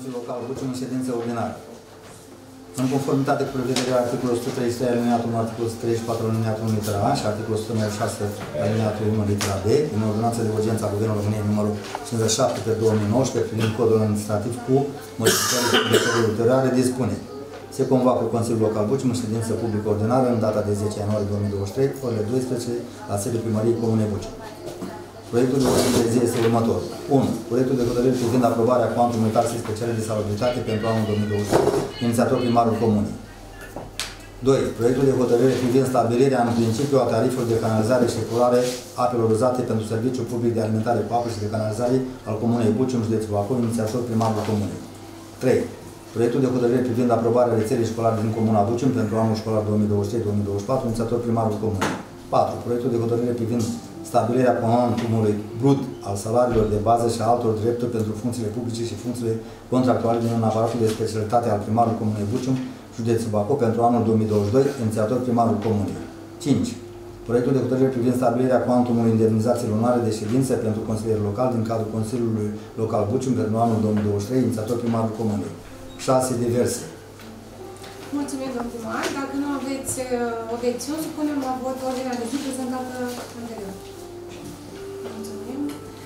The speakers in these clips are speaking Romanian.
Consiliul Local Bucium în ședință ordinară. În conformitate cu prevederea articolul 133 alineatul 1, articolul 134 alineatul 1 litera A și articolul 196 alineatul 1 litera B, din ordonanța de urgență a Guvernului României numărul 57 pe 2019, privind codul administrativ cu modificările ulterioare, dispune: se convoacă Consiliul Local Bucium în ședință publică ordinară în data de 10 ianuarie 2023, orele 12, la sediul Primăriei Comunei Bucium. Proiectul de ordine de zi este următor. 1. Proiectul de hotărâre privind aprobarea cuantumului taxei speciale de salubritate pentru anul 2023, inițiator primarul Comunei. 2. Proiectul de hotărâre privind stabilirea în principiu a tarifelor de canalizare și epurare apelor uzate pentru serviciul public de alimentare cu apă și de canalizare al Comunei Bucium, județul Bacău, inițiator primarul Comunei. 3. Proiectul de hotărâre privind aprobarea rețelei școlare din Comuna Bucium pentru anul școlar 2023-2024, inițiator primarul Comunei. 4. Proiectul de hotărâre privind stabilirea cuantumului brut al salariilor de bază și a altor drepturi pentru funcțiile publice și funcțiile contractuale din aparatul de specialitate al primarului Comunei Bucium, județul Bacău, pentru anul 2022, inițiator primarul Comunei. 5. Proiectul de hotărâre privind stabilirea cuantumului indemnizației lunare de ședință pentru consilieri locali din cadrul Consiliului Local Bucium pentru anul 2023, inițiator primarul Comunei. 6. Diverse. Mulțumim, domnul primar. Dacă nu aveți obiecțiuni, supunem la vot ordinea de zi prezentată anterior. Mulțumim.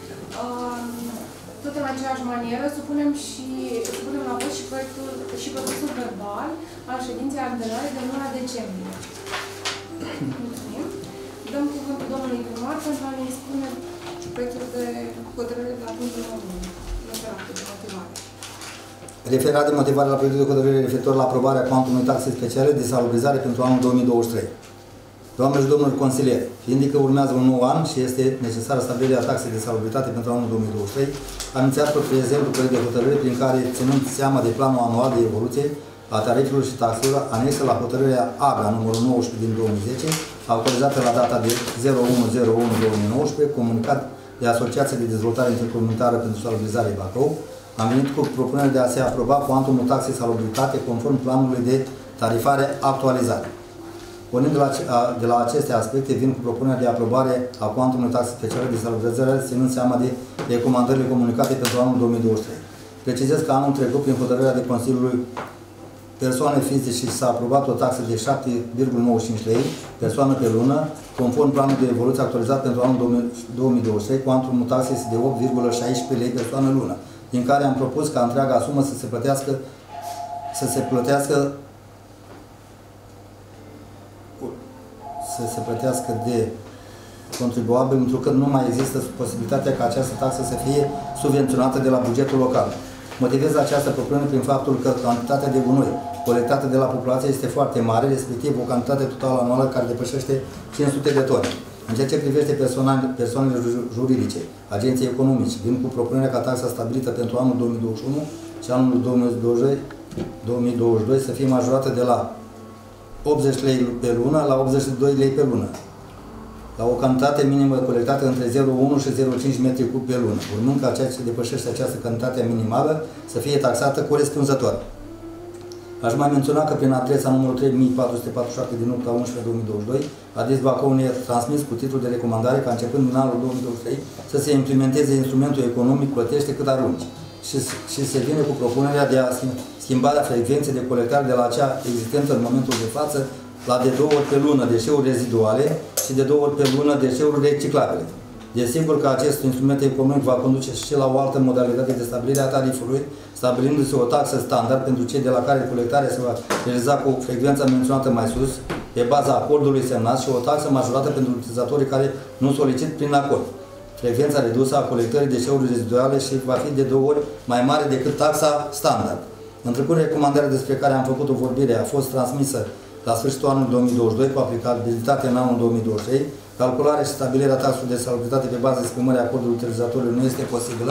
Tot în aceeași manieră, supunem la vot și procesul verbal al ședinței anterioare de luna decembrie. Mulțumim. Dăm cuvântul domnului primar pentru a ne spune proiectul de hotărâre de la punctul 1, referatul de motivare. Referat de motivare la proiectul de hotărâre referitor la aprobarea cuantumului taxe speciale de salubrizare pentru anul 2023. Doamnelor și domnilor consilieri, fiind că urmează un nou an și este necesară stabilirea taxei de salubritate pentru anul 2023, am inițiat prezentul proiect de hotărâre prin care, ținând seama de planul anual de evoluție a tarifelor și taxelor anexă la hotărârea AGA numărul 19 din 2010, autorizată la data de 01/01/2019, comunicat de Asociația de Dezvoltare Intercomunitară pentru Salubrizare Bacău, am venit cu propunerea de a se aproba cuantumul taxei salubritate conform planului de tarifare actualizat. Pornind de la aceste aspecte, vin cu propunerea de aprobare a cuantumului taxei speciale de salubrizare, ținând seama de recomandările comunicate pentru anul 2023. Precizez că anul trecut, prin hotărârea de Consiliului persoane fizice, s-a aprobat o taxă de 7,95 lei persoană pe lună, conform planului de evoluție actualizat pentru anul 2023, cuantumul taxei este de 8,16 lei persoană lună, din care am propus ca întreaga sumă să se plătească de contribuabil, întrucât nu mai există posibilitatea ca această taxă să fie subvenționată de la bugetul local. Motivez această propunere prin faptul că cantitatea de gunoi colectată de la populație este foarte mare, respectiv o cantitate totală anuală care depășește 500 de tone. În ceea ce privește persoanele juridice, agenții economici, vin cu propunerea ca taxa stabilită pentru anul 2021 și anul 2022 să fie majorată de la 80 lei pe lună la 82 lei pe lună, la o cantitate minimă colectată între 0,1 și 0,5 metri cub pe lună, urmând ca ceea ce depășește această cantitate minimală să fie taxată corespunzător. Aș mai menționa că prin adresa numărul 3447 din 8/11/2022, ADIS Bacău ne-a transmis cu titlul de recomandare ca începând din anul 2023 să se implementeze instrumentul economic plătește cât arunci și se vine cu propunerea de a schimba frecvenței de colectare de la cea existentă în momentul de față la de 2 ori pe lună deșeuri reziduale și de 2 ori pe lună deșeuri reciclabile. Desigur că acest instrument economic va conduce și la o altă modalitate de stabilire a tarifului, stabilindu-se o taxă standard pentru cei de la care colectarea se va realiza cu frecvența menționată mai sus, pe baza acordului semnat, și o taxă majorată pentru utilizatorii care nu solicit prin acord. Frecvența redusă a colectării deșeurilor reziduale și va fi de 2 ori mai mare decât taxa standard. Întrecând recomandarea despre care am făcut o vorbire a fost transmisă la sfârșitul anului 2022 cu aplicabilitate în anul 2023, calcularea și stabilirea taxului de salubritate pe bază exprimării acordului utilizatorului nu este posibilă.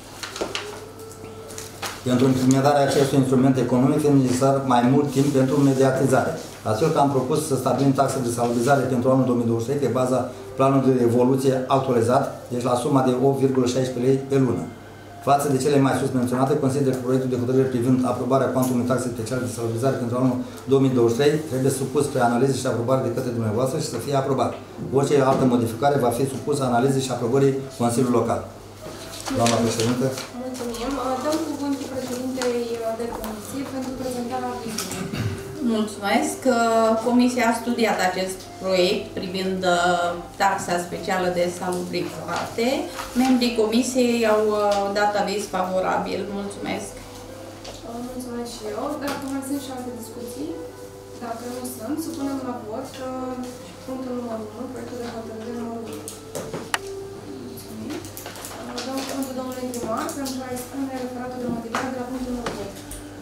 Pentru implementarea acestui instrument economic este necesar mai mult timp pentru mediatizare. Astfel că am propus să stabilim taxa de salubrizare pentru anul 2023 pe baza planului de evoluție actualizat, deci la suma de 8,16 lei pe lună. Față de cele mai sus menționate, consider că proiectul de hotărâre privind aprobarea cuantumului taxei speciale de salubrizare pentru anul 2023 trebuie supus spre analiză și aprobare de către dumneavoastră și să fie aprobat. Orice altă modificare va fi supusă analizei și aprobării Consiliului Local. Doamna președinte. Mulțumim. Dăm cuvântul președintei de comisie pentru prezentarea avizului. Mulțumesc. Comisia a studiat acest proiect privind taxa specială de salubritate. Membrii comisiei au dat aviz favorabil. Mulțumesc. Mulțumesc și eu. Dacă mai sunt și alte discuții, dacă nu sunt, supunem la vot punctul numărul 1, proiectul de hotărâre numărul 1. Mulțumim. Dăm cuvântul domnului primar pentru a expune referatul de motivare de la punctul numărul 2.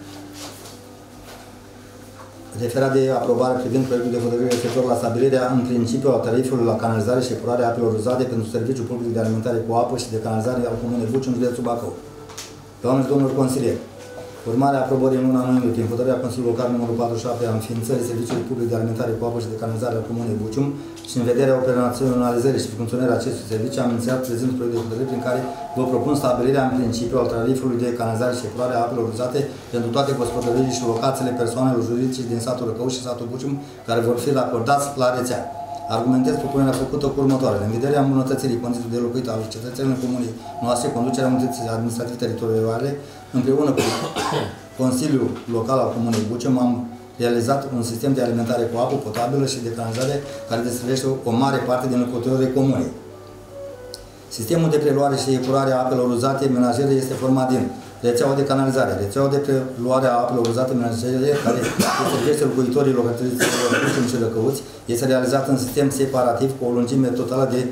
Referat de aprobare privind proiectul de hotărâre referitor la stabilirea în principiu a tarifului la canalizare și epurare a apelor uzate pentru serviciul public de alimentare cu apă și de canalizare al Comunei Bucium, județul Bacău. Doamne și domnilor consilieri, urmarea aprobării în luna noiembrie prin hotărârea Consiliului Local numărul 47 a înființării serviciului public de alimentare cu apă și de canalizare al Comunei Bucium și în vederea operaționalizării și funcționării acestui serviciu am inițiat prezent proiect de hotărâre prin care vă propun stabilirea în principiu al tarifului de canalizare și epurare a apelor uzate pentru toate gospodăriile și locațiile persoanelor juridice din satul Răcău și satul Bucium care vor fi racordați la rețea. Argumentez propunerea făcută cu următoarele. În vederea îmbunătățirii condițiilor de locuit al cetățenilor comunei noastre, conducerea unității administrative teritoriale, împreună cu Consiliul Local al Comunei Bucium, am realizat un sistem de alimentare cu apă potabilă și de canalizare care deservește o mare parte din locuitorii comunei. Sistemul de preluare și epurare a apelor uzate menajere este format din rețeaua de canalizare, rețeaua de preluare a apelor uzate menajere care deservește locuitorii localităților Bucium și Răcăuți, este realizat în sistem separativ cu o lungime totală de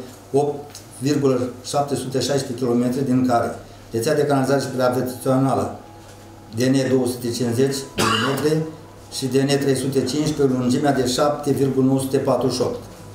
8,716 km, din care rețea de canalizare și preavențională DN 250 mm și DN 315 pe lungimea de 7,948.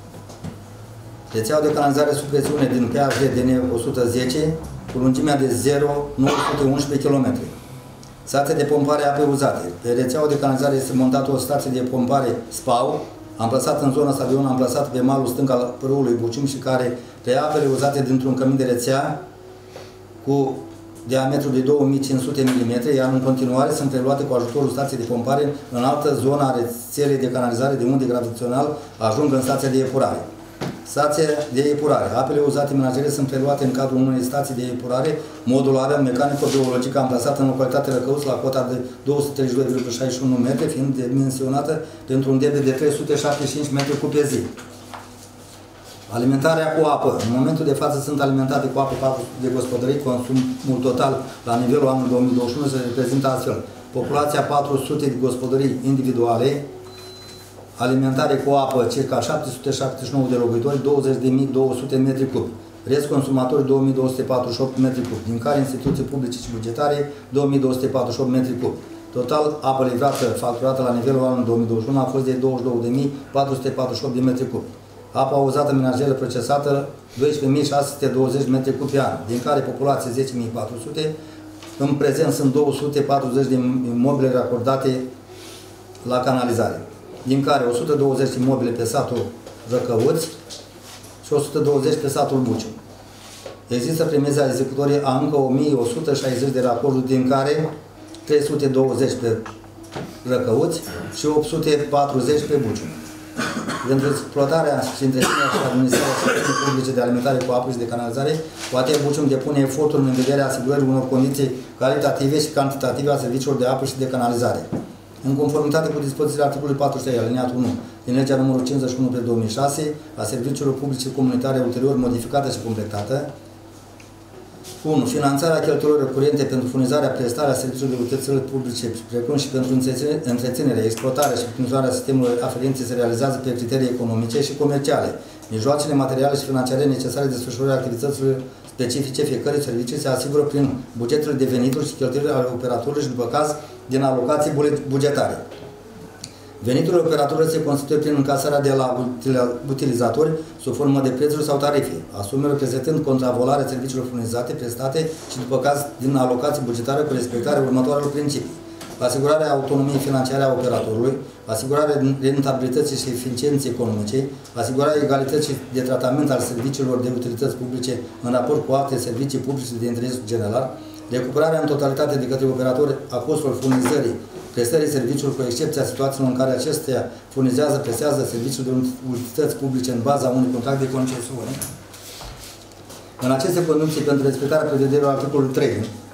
Rețeaua de canalizare sub presiune din PHD DN 110 cu lungimea de 0,911 km. Stația de pompare a apei uzate. Pe rețeaua de canalizare este montată o stație de pompare SPAU, amplasată în zona stadionului, amplasată pe malul stâng al râului Bucium și care preia apele uzate dintr-un cămin de rețea cu diametru de 2500 mm, iar în continuare sunt preluate cu ajutorul stației de pompare în altă zonă a rețelei de canalizare, de unde gravitațional ajung în stația de epurare. Stația de epurare. Apele uzate menajere sunt preluate în cadrul unei stații de epurare modulară mecanico-biologică amplasată în localitatea Răcăuți la cota de 232,61 m, fiind dimensionată pentru un debit de 375 m3 pe zi. Alimentarea cu apă. În momentul de față sunt alimentate cu apă 4 de gospodării. Consumul total la nivelul anului 2021 se reprezintă astfel. Populația 400 de gospodării individuale, alimentare cu apă circa 779 de locuitori, 20.200 m3. Rest consumatori 2.248 m3, din care instituții publice și bugetare 2.248 m3. Total, apă livrată, facturată la nivelul anului 2021 a fost de 22.448 de m3. Apa uzată menajeră procesată 12.620 m3 pe an, din care populație 10.400. În prezent sunt 240 de imobile racordate la canalizare, din care 120 imobile pe satul Răcăuți și 120 pe satul Bucium. Există premiza executorii a încă 1160 de racorduri, din care 320 pe Răcăuți și 840 pe Bucium. Pentru exploatarea și întreținerea și administrarea serviciilor publice de alimentare cu apă și de canalizare, poate Bucium depune eforturi în vederea asigurării unor condiții calitative și cantitative a serviciilor de apă și de canalizare. În conformitate cu dispozițiile articolului 43, aliniatul 1, din legea numărul 51 pe 2006, a serviciilor publice comunitare ulterior modificată și completată. 1. Finanțarea cheltuielor curente pentru furnizarea, prestarea serviciilor de utilităților publice, precum și pentru întreținerea, exploatarea și funcționarea sistemelor aferente se realizează pe criterii economice și comerciale. Mijloacele materiale și financiare necesare desfășurării activităților specifice fiecărui serviciu se asigură prin bugetele de venituri și cheltuieli ale operatorului și, după caz, din alocații bugetare. Veniturile operatorilor se constituie prin încasarea de la utilizatori sub formă de prețuri sau tarife, asume reprezentând contravolarea serviciilor furnizate, prestate și, după caz, din alocații bugetare cu respectarea următoarelor principii: asigurarea autonomiei financiare a operatorului, asigurarea rentabilității și eficienței economice, asigurarea egalității de tratament al serviciilor de utilități publice în raport cu alte servicii publice de interes general, recuperarea în totalitate de către operatori a costurilor furnizării, prestării serviciilor, cu excepția situațiilor în care acestea furnizează, prestează serviciul de utilități publice în baza unui contract de concesiune. În aceste condiții, pentru respectarea prevederilor articolului 3,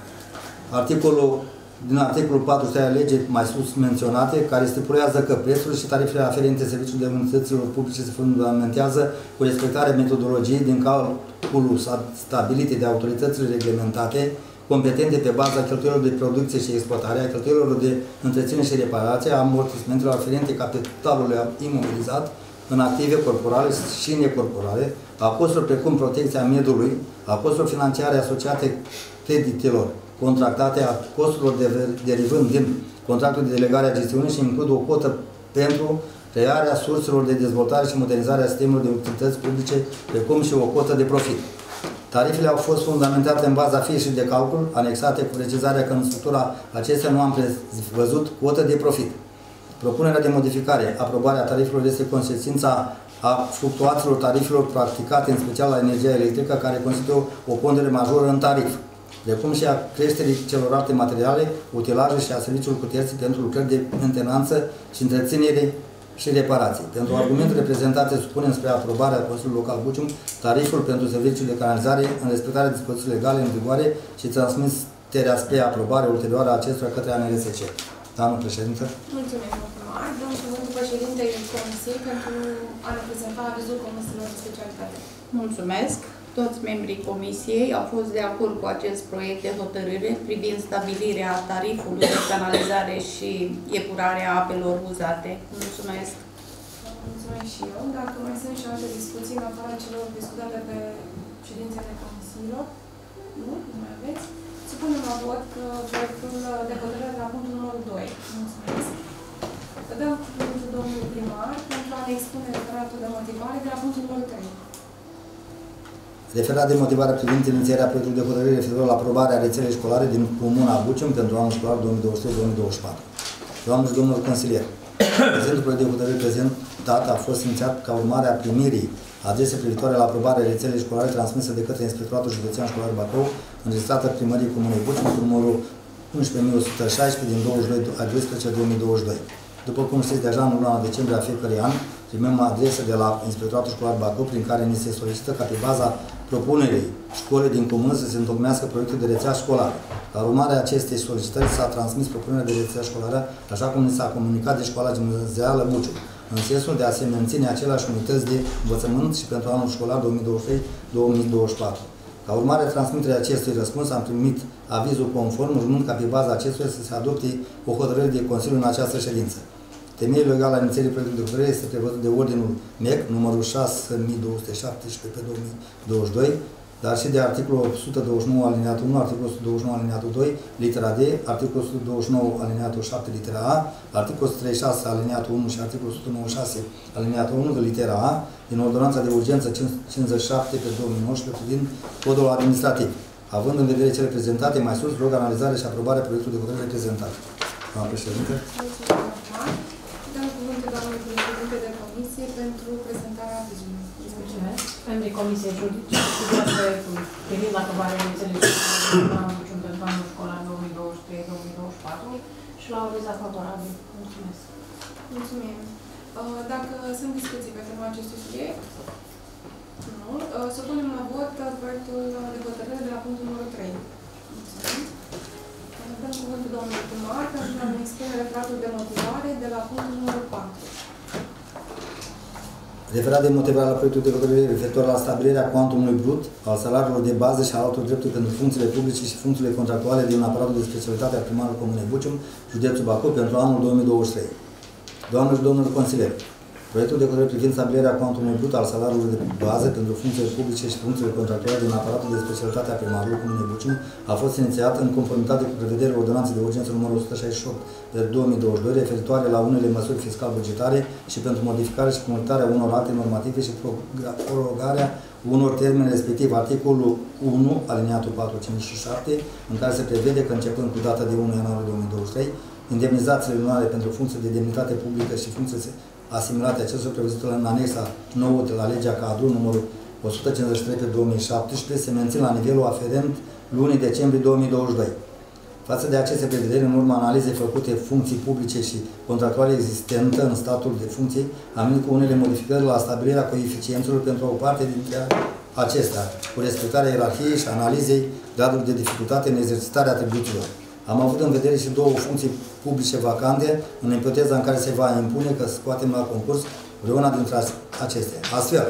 din articolul 43 al legii mai sus menționate, care stipulează că prețurile și tarifele aferente serviciilor de unităților publice se fundamentează cu respectarea metodologiei din calculul stabilite de autoritățile reglementate competente pe baza cheltuielor de producție și exploatare, a cheltuielor de întreținere și reparație, a amortismentelor aferente capitalului imobilizat în active corporale și necorporale, a costurilor precum protecția mediului, a costurilor financiare asociate creditelor contractate, a costurilor derivând din contractul de delegare a gestiunii și includ o cotă pentru crearea surselor de dezvoltare și modernizarea sistemelor de utilități publice, precum și o cotă de profit. Tarifele au fost fundamentate în baza fișei de calcul, anexate cu precizarea că în structura acestea nu am prevăzut cotă de profit. Propunerea de modificare, aprobarea tarifelor este consecința a fluctuațiilor tarifelor practicate, în special la energia electrică, care constituie o pondere majoră în tarif, precum și a creșterii celorlalte materiale, utilaje și a serviciilor cu terții pentru lucrări de mentenanță și întreținere și reparații. Pentru argumentele prezentate, supunem spre aprobarea Consiliului Local Bucium tariful pentru serviciul de canalizare în respectarea dispozițiilor legale în vigoare și transmiterea spre aprobare ulterioară a acestora către ANRSC. Doamnă președintă. Mulțumim, primar. Dăm cuvântul președintei Comisiei pentru a ne prezenta avizul comisiilor de specialitate. Mulțumesc. Toți membrii Comisiei au fost de acord cu acest proiect de hotărâre privind stabilirea tarifului de canalizare și epurarea apelor uzate. Mulțumesc. Mulțumesc și eu. Dacă mai sunt și alte discuții în afara celor discutate pe ședințele comisiilor, nu mai aveți. Supunem la vot proiectul de hotărâre de la punctul numărul 2. Mulțumesc. Dăm cuvântul domnului primar pentru a ne expune referatul de motivare de la punctul numărul 3. Referat de motivare privind inițierea proiectului de hotărâre referitor la aprobarea rețelei școlare din Comuna Bucium pentru anul școlar 2023-2024. Doamne și domnilor consilieri, prezentul proiect de hotărâre prezentat a fost inițiat ca urmare a primirii adrese privitoare la aprobarea rețelei școlare transmisă de către Inspectoratul Județean Școlar Bacău, înregistrată Primăriei Comunei Bucium cu numărul 11.116 din 22/12/2022. După cum știți, deja în luna decembrie a fiecărui an primim adrese de la Inspectoratul Școlar Bacău prin care ni se solicită ca pe baza propunerii școlii din comună să se întocmească proiectul de rețea școlară. Ca urmare a acestei solicitări s-a transmis propunerea de rețea școlară, așa cum ni s-a comunicat de Școala Gimnazială Bucium, în sensul de a se menține aceleași unități de învățământ și pentru anul școlar 2023-2024. Ca urmare a transmiterii acestui răspuns, am primit avizul conform, urmând ca pe baza acestuia să se adopte o hotărâre de Consiliu în această ședință. Temeiul legal al inițierii proiectului de hotărâre este prevăzut de Ordinul MEC, numărul 6217 pe 2022, dar și de articolul 129 alineatul 1, articolul 129 alineatul 2, litera D, articolul 129 alineatul 7, litera A, articolul 136 alineatul 1 și articolul 196 alineatul 1 de litera A, din Ordonanța de Urgență 57 pe 2019 privind Codul Administrativ. Având în vedere cele prezentate mai sus, rog analizarea și aprobarea proiectului de hotărâre prezentat. Doamna președinte. Dăm cuvântul doamnei președinte de comisie pentru prezentarea avizului. Mulțumesc. Membrii Comisiei Juridice studiază proiectul privind aprobarea rețelei școlare pentru anul școlar 2023-2024 și la aviz favorabil. Mulțumesc. Mulțumim. Dacă sunt discuții pe tema acestui subiect, nu. Supunem la vot proiectul de hotărâre de la punctul numărul 3. Mulțumim. Dăm cuvântul domnului primar pentru a ne expune referatul de motivare de la punctul numărul 4. Referat de motivare la proiectul de hotărâre referitor la stabilirea cuantumului brut al salariilor de bază și al altor drepturi pentru funcțiile publice și funcțiile contractuale din aparatul de specialitate al primarului Comunei Bucium, județul Bacău, pentru anul 2023. Doamnelor și domnilor consilieri, proiectul de hotărâre privind stabilirea cuantumului brut al salariilor de bază pentru funcțiile publice și funcțiile contractuale din aparatul de specialitate a primarului Comunei Bucium a fost inițiat în conformitate cu prevederile Ordonanței de Urgență numărul 168 de 2022 referitoare la unele măsuri fiscal-bugetare și pentru modificarea și comunitarea unor acte normative și prorogarea unor termeni, respectiv articolul 1, aliniatul 4, 5 și 7, în care se prevede că începând cu data de 1 ianuarie 2023, indemnizațiile lunare pentru funcții de demnitate publică și funcții asimilate acestor prevăzute în anexa 9 de la legea cadru numărul 153 pe 2017 se mențin la nivelul aferent lunii decembrie 2022. Față de aceste prevederi, în urma analizei făcute funcții publice și contractuale existentă în statul de funcții, am venit cu unele modificări la stabilirea coeficiențelor pentru o parte dintre acestea, cu respectarea ierarhiei și analizei gradului de dificultate în exercitarea atribuțiilor. Am avut în vedere și două funcții publice vacante, în ipoteza în care se va impune că scoatem la concurs vreuna dintre acestea. Astfel,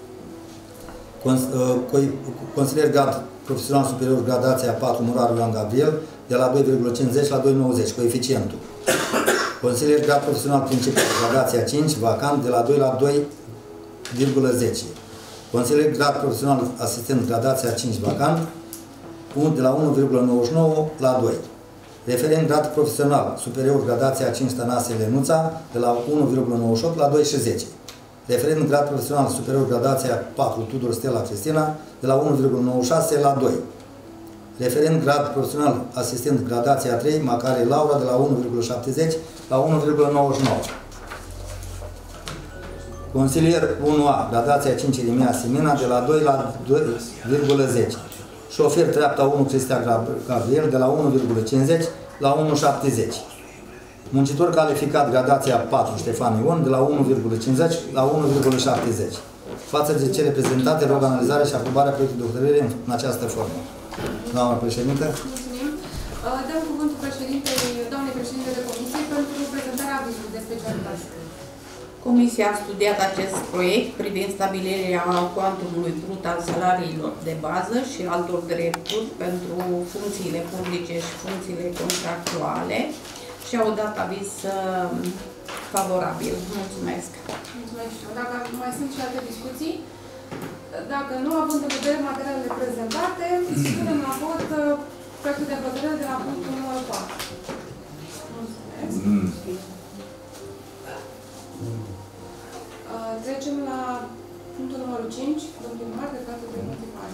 consilier grad profesional superior, gradația 4, Muraru Ioan Gabriel, de la 2,50 la 2,90, coeficientul. Consilier grad profesional principal, gradația 5, vacant, de la 2 la 2,10. Consilier grad profesional asistent, gradația 5, vacant, de la 1,99 la 2. Referent grad profesional superior, gradația 5, Tănase Lenuța, de la 1,98 la 2,10. Referent grad profesional superior, gradația 4, Tudor Stella Cristina, de la 1,96 la 2. Referent grad profesional asistent, gradația 3, Macare Laura, de la 1,70 la 1,99. Consilier 1A, gradația 5, Irimia Simina, de la 2 la 2,10. Șofer treapta 1, Cristian Gabriel, de la 1,50 la 1,70. Muncitor calificat, gradația 4, Ștefan Ion, de la 1,50 la 1,70. Față de cele prezentate, rog analizarea și aprobarea proiectului de hotărâre în această formă. Doamna președinte. Mulțumim. Dăm cuvântul doamnei președinte de comisie pentru prezentarea avizului de specialitate. Comisia a studiat acest proiect privind stabilirea cuantumului brut al salariilor de bază și altor drepturi pentru funcțiile publice și funcțiile contractuale și au dat aviz favorabil. Mulțumesc! Mulțumesc și eu. Dacă mai sunt și alte discuții, dacă nu, având în vedere materialele prezentate, supunem la vot proiectul de hotărâre de la punctul numărul 4. Mulțumesc! Trecem la punctul numărul 5, domnul primar, de plată de motivare.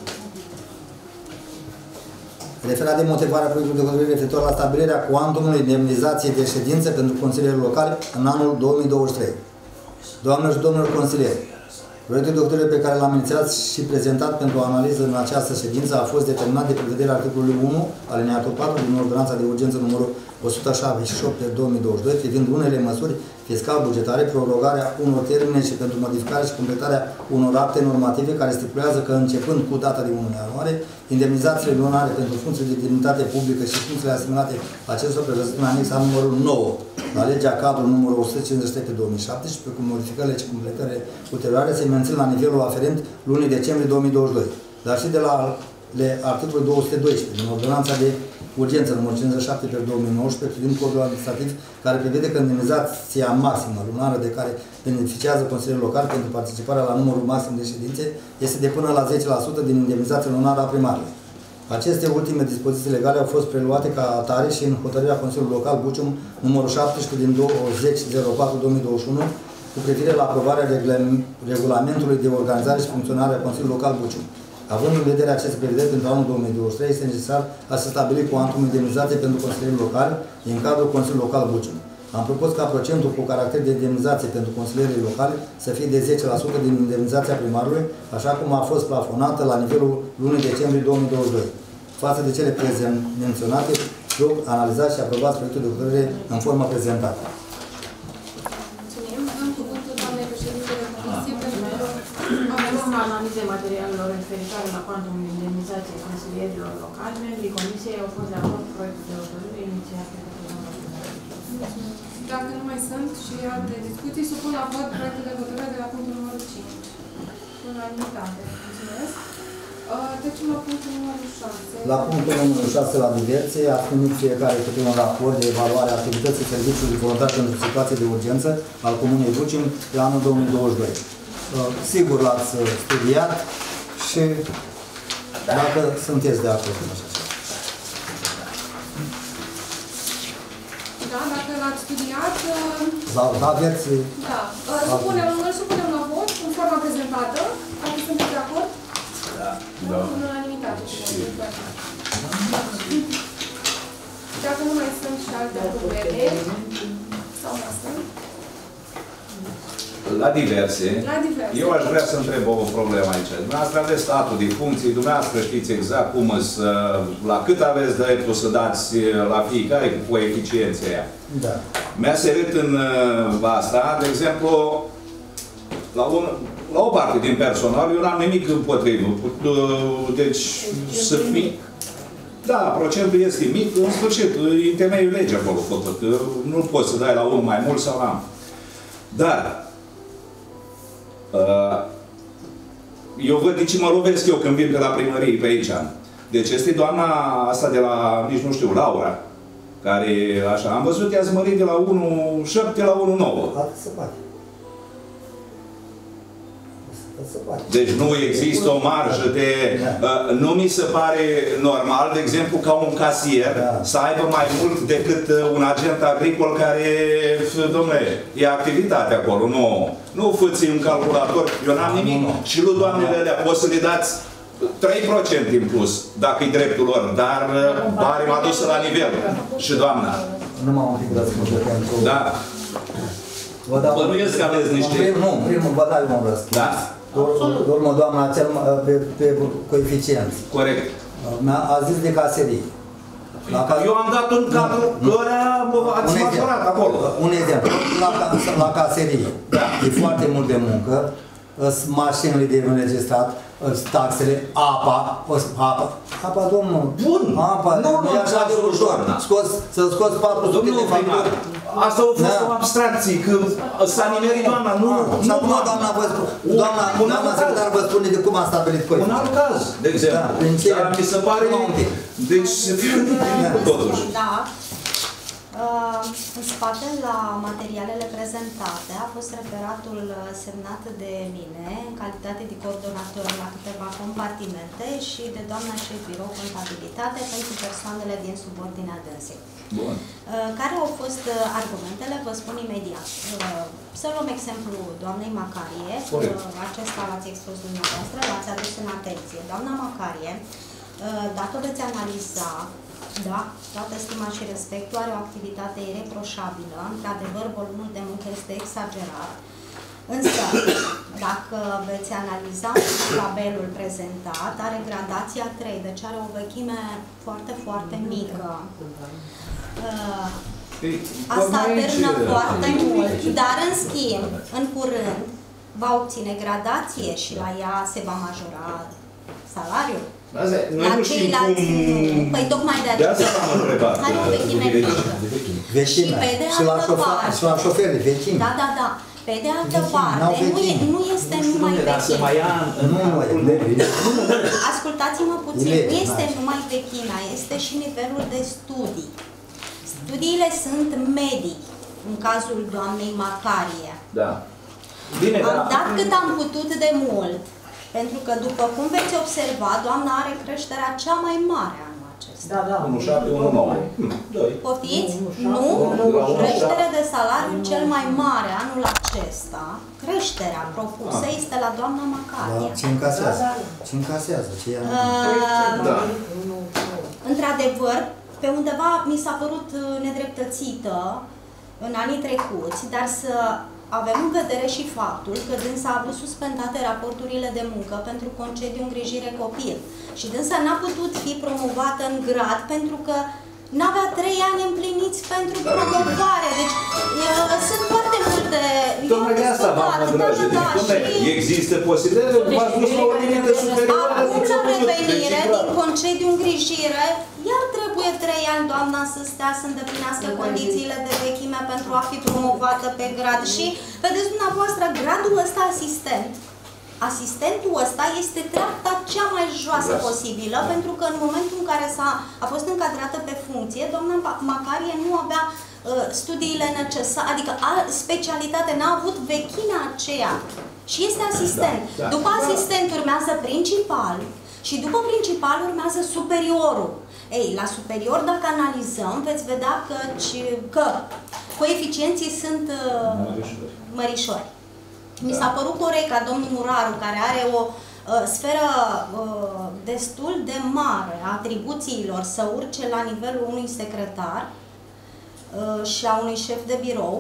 Referat de motivarea proiectului de hotărâre referitor la stabilirea cuantumului indemnizației de ședință pentru consilierii locali în anul 2023. Doamnelor și domnilor consilieri, proiectul de hotărâre pe care l-am inițiat și prezentat pentru analiză în această ședință a fost determinat de prevederea articolului 1, alineatul 4 din Ordonanța de Urgență numărul 178 pe 2022, privind unele măsuri fiscal-bugetare, prorogarea unor termene și pentru modificarea și completarea unor acte normative care stipulează că, începând cu data de 1 ianuarie, indemnizațiile lunare pentru funcții de demnitate publică și funcțiile asimilate acestor prevăzute în anexa numărul 9 la legea cadru numărul 153 pe 2017, cu modificările și completările ulterioare, se mențin la nivelul aferent lunii decembrie 2022, dar și de la articolul 212 din Ordonanța de Urgență numărul 57 pe 2019 privind codul administrativ, care prevede că indemnizația maximă lunară de care beneficiază consilierul local pentru participarea la numărul maxim de ședințe este de până la 10% din indemnizația lunară a primarului. Aceste ultime dispoziții legale au fost preluate ca atare și în hotărârea Consiliului Local Bucium numărul 17 din 20.04.2021 cu privire la aprobarea regulamentului de organizare și funcționare a Consiliului Local Bucium. Având în vedere aceste prevederi pentru anul 2023, este necesar a se stabili cuantum indemnizație pentru consilierii locali din cadrul Consiliului Local Bucium. Am propus ca procentul cu caracter de indemnizație pentru consilierii locali să fie de 10% din indemnizația primarului, așa cum a fost plafonată la nivelul lunii decembrie 2022. Față de cele menționate, rog analizați și aprobați proiectul de hotărâre în formă prezentată. Mulțumim. Dăm cuvântul doamnei președinte de comisie pentru În analize materialelor referitoare la cuantumul indemnizației consilierilor locali, membrii comisiei au fost de acord cu proiectul de hotărâre inițiat de către domnul primar. Dacă nu mai sunt și alte discuții, supun la vot proiectul de hotărâre de la punctul numărul 5. Unanimitate. Mulțumesc. Trecem la punctul numărul 6. La punctul numărul 6, la diverse, a primit fiecare câte un raport de evaluare a activității serviciului voluntar pentru situații de urgență al Comunei Bucium pe anul 2022. Sigur l-ați studiat și dacă sunteți de acord cu așa. Da, dacă l-ați studiat... Aveți... Da. Îl supunem la vot în forma prezentată. Dacă sunteți de acord? Da. În unanimitate. Dacă nu mai sunt și alte probleme, sau mai sunt? La diverse. La diverse. Eu aș vrea să întreb o problemă aici. Dumneavoastră aveți statul de funcții, dumneavoastră știți exact cum la cât aveți dreptul să dați la fiecare cu coeficienția aia. Da. Mi-a sărit în asta, de exemplu, la la o parte din personal, eu n-am nimic împotrivă. Deci, să fie... Da, procentul este mic, în sfârșit, e temeiul legii acolo făcut. Nu poți să dai la unul mai mult sau la altul. Dar, eu văd de ce mă lovesc eu când vin de la primărie pe aici. Deci este doamna asta de la, nici nu știu, Laura, care, așa, am văzut, i-a zmărit de la 1,7 la 1,9. Atât se poate. Deci nu există o marjă de... nu mi se pare normal, de exemplu, ca un casier să aibă mai mult decât un agent agricol care, domnule, e activitate acolo, nu făți un calculator, eu n-am nimic. Și lui doamnele alea poți să le dați 3% în plus, dacă e dreptul lor, dar pare m-a dus la nivel. Și doamna. Nu m-am un pic răspuns pentru... Da. Bănuiesc că aveți niște... Nu, primul vă dai un răspuns. Da. Urmă, doamna, pe coeficienți. Corect. A zis de caserie. Eu am dat un cadru care ați măsurat acolo. Un exemplu. La caserie. E foarte mult de muncă. Mașinile de înregistrat, taxele, apa, domnul. Bun! Apa, nu e așa de ușor. Să scoți 400 de facturi. Asta a fost o abstracție, că s-a nimerit doamna, nu. Și acum doamna secretar vă spune de cum a stabilit coeficientul. Un alt caz, de exemplu. Dar mi se pare... Deci se fie totuși. Da. În spate, la materialele prezentate, a fost referatul semnat de mine, în calitate de coordonator la câteva compartimente și de doamna șef birou contabilitate pentru persoanele din subordinea dânsei. Bun. Care au fost argumentele, vă spun imediat. Să luăm exemplu doamnei Macarie, acesta l-ați expus dumneavoastră, l-ați adus în atenție. Doamna Macarie, dacă veți analiza, da, toată stima și respectul, are o activitate ireproșabilă, într-adevăr, volumul de muncă este exagerat, însă, dacă veți analiza tabelul prezentat, are gradația 3, deci are o vechime foarte, foarte mică. Asta atârnă foarte mult, dar în schimb, în curând, va obține gradație și la ea se va majora salariul. La ceilalți nu. Păi tocmai de aceea. Are o vechime mică. Și pe de altă parte. Și la șoferi, vechime. Da, da, da. Pe de altă parte, nu este numai vechime. Ascultați-mă puțin, nu este numai vechimea, este și nivelul de studii. Studiile sunt medii, în cazul doamnei Macarie. Da. Bine, am dat cât am putut de mult, pentru că, după cum veți observa, doamna are creșterea cea mai mare anul acesta. Da, da. 1,7, 1,9. Poftiți? Nu, creșterea de salariu cel mai mare anul acesta, creșterea propusă, este la doamna Macarie. Ce încasează? Ce încasează? Într-adevăr, pe undeva mi s-a părut nedreptățită în anii trecuți, dar să avem în vedere și faptul că dânsa a avut suspendate raporturile de muncă pentru concediu îngrijire copil. Și dânsa n-a putut fi promovată în grad pentru că n-avea 3 ani împliniți pentru promovare. Deci sunt foarte multe... Tocmai de asta v-am adresat. Există posibilitatea, v-ați dus la o limită superioară. Acum, la revenire din concediu îngrijire, iar trebuie 3 ani doamna să stea să îndeplinească condițiile de vechime pentru a fi promovată pe grad. Și, vedeți dumneavoastră, gradul ăsta asistent, asistentul ăsta este treapta cea mai joasă posibilă, pentru că în momentul în care a fost încadrată pe funcție, doamna Macarie nu avea studiile necesare, adică specialitate, n-a avut vechimea aceea și este asistent. După asistent urmează principal și după principal urmează superiorul. Ei, la superior, dacă analizăm, veți vedea că coeficienții sunt mărișori. Mi s-a părut corect ca domnul Muraru, care are o sferă destul de mare a atribuțiilor, să urce la nivelul unui secretar și a unui șef de birou.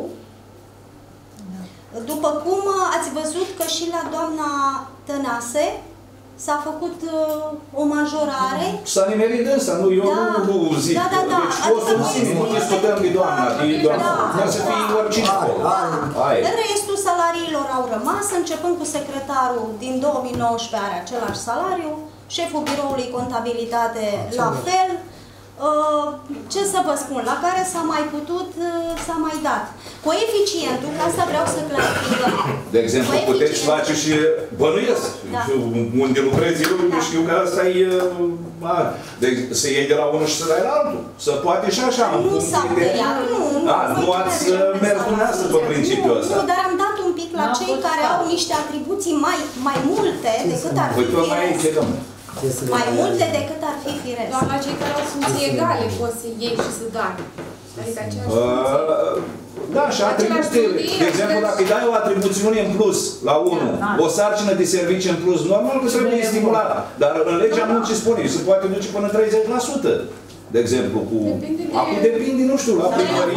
După cum ați văzut că și la doamna Tănase S-a făcut o majorare. S-a nimerit însă, nu, eu nu zic. Da. Deci postul în sine, nu discutăm de doamna, dar să fie oricine. Restul salariilor au rămas, începând cu secretarul din 2019 are același salariu, șeful biroului contabilitate la fel. Ce să vă spun, la care s-a mai putut, s-a mai dat. Coeficientul, că asta vreau să clarificăm. De exemplu, puteți face și bănuiesc. Unde lucrez eu, știu că asta e... să iei de la unul și să dai la altul. Să poate și așa. Nu s-a tăiat, nu ați mers dumneavoastră pe principiul ăsta. Nu, dar am dat un pic la cei care au niște atribuții mai multe decât ar fi firesc. Mai multe decât ar fi firesc. Doar la cei care au funcții egale poți să iei și să dai. Adică aceeași da, și atribuțiile. De exemplu, dacă îi dai o atribuțiune în plus la unul, o sarcină de servicii în plus, normal că trebuie stimulată. Dar în legea muncii spune, se poate duce până 30%. De exemplu, cu... Acum depinde, nu știu, la primării.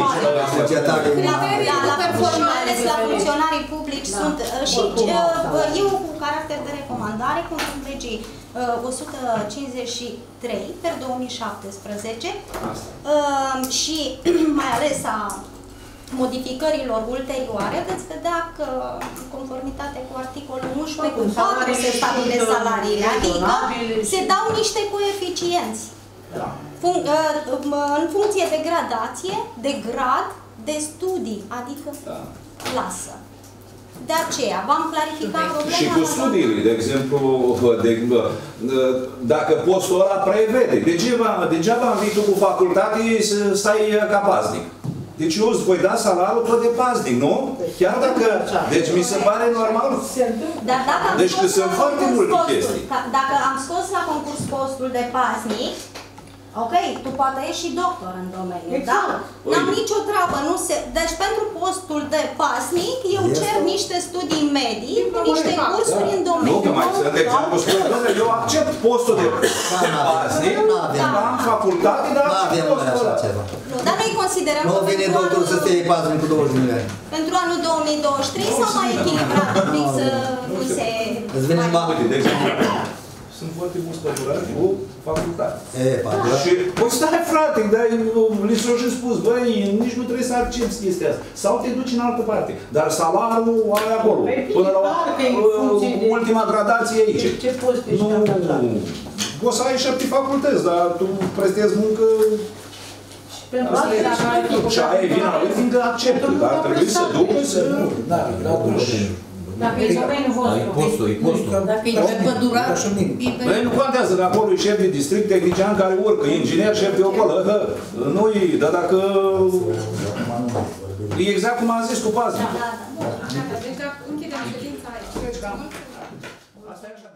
La funcționarii publici sunt și eu cu caracter de recomandare, conform legii 153 per 2017 și mai ales a modificărilor ulterioare, veți vedea că, în conformitate cu articolul 11, cu 4 se stabilesc salariile, adică se dau niște coeficienți. În funcție de gradație, de grad, de studii, adică clasă. De aceea, v-am clarificat problema. Și cu studiile, de exemplu, dacă postul ăla prevede, degeaba am venit tu cu facultate să stai ca paznic. Deci eu îți voi da salariul tot de paznic, nu? Chiar dacă... Deci mi se pare normal. Dar dacă deci că sunt foarte multe chestii. Dacă am scos la concurs postul de paznic, ok, tu poate ești și doctor în domeniu, da? N-am nicio treabă, nu se... Deci pentru postul de pasnic, eu cer niște studii medii cu niște cursuri în domeniu. Nu, că mai sunt, de exemplu, spune, eu accept postul de pasnic, am facultate, dar avem așa ceva. Nu, dar noi considerăm că... Nu vine doctor să fie pasnic cu 20 milioane. Pentru anul 2023 s-au mai echilibrat un pic să nu se... Îți vine bani. De exemplu, sunt foarte mulți pădurari cu facultate. Și, păi stai frate, dar li s-au și spus, băi, nici nu trebuie să accepti chestia asta. Sau te duci în altă parte. Dar salariul ai acolo. Până la ultima gradație aici. Ce poți fi și poți să ai 7 facultăți, dar tu prestezi muncă... Și aia e vina lui, fiindcă acceptă, dar trebuie să duci să... Dacă e domeniul vostru. E postul. Dacă e pe pădurat, Băi, nu contează, de acolo e șef de district, tehnician care urcă, inginer, șef de acolo, nu-i, dar dacă... E exact cum am zis cu paznic. Deci dacă închidem ședința aici. Asta e așa.